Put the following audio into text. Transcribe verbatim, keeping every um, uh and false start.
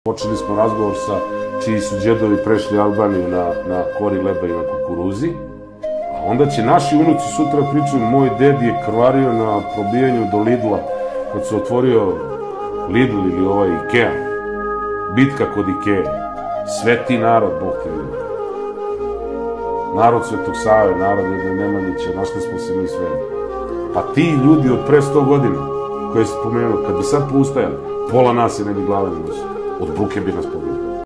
Počeli smo razgovor sa čiji su džedovi prešli Albaniju na kori leba i na kukuruzi, a onda će naši unuci sutra pričaju, moj ded je krvario na probijanju do Lidla, kad se otvorio Lidl ili ovaj Ikea, bitka kod Ikea, sveti narod, Bog te vidi. Narod Svetog Save, narod Dede Nemanjića, na što smo se mi sveli. Pa ti ljudi od pre sto godina, koje se pomenuo, kad bi sad poustajali, pola nas je ne bi glave ne nosio. Od buke bi nas pobili.